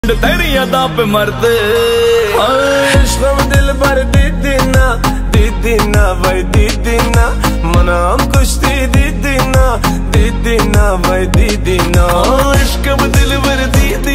तेरी अदा पे मरते इश्क में दिल भर दीदी ना भाई दीदी ना मनाम कुश्ती दीदी ना भाई दीदी ना इश्क में दिल भर दीदी